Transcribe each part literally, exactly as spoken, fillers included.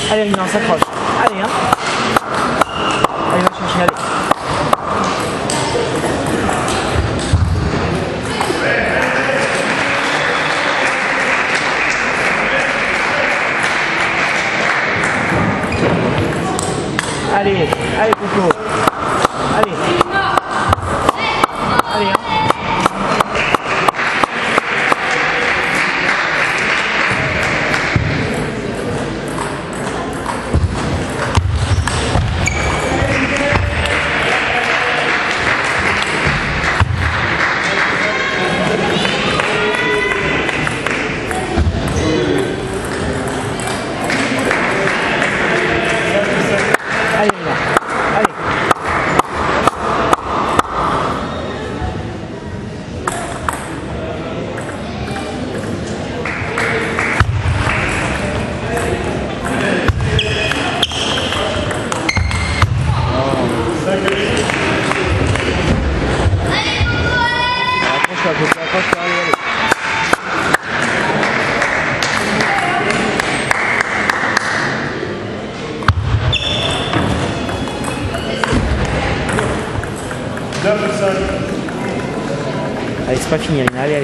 Allez, Rina, on s'accroche. Allez, hein. Allez, va chercher, allez. Allez, allez, Coco. Allez. Allez, hein. Allez, Rina. Allez. Accroche-toi, Coco, accroche-toi, allez, allez. Allez, c'est pas fini, Rina, allez, allez.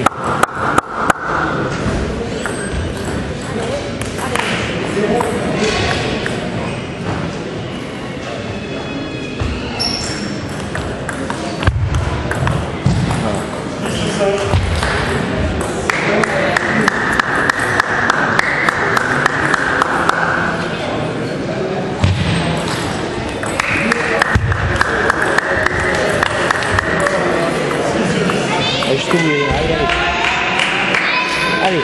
Allez, jusqu'au bout, allez, allez. Allez.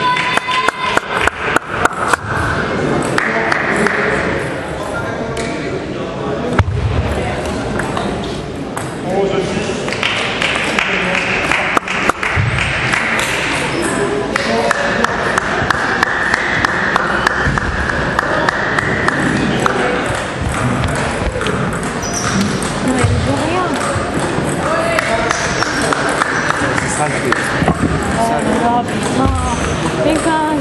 C'est ça le truc. Oh putain,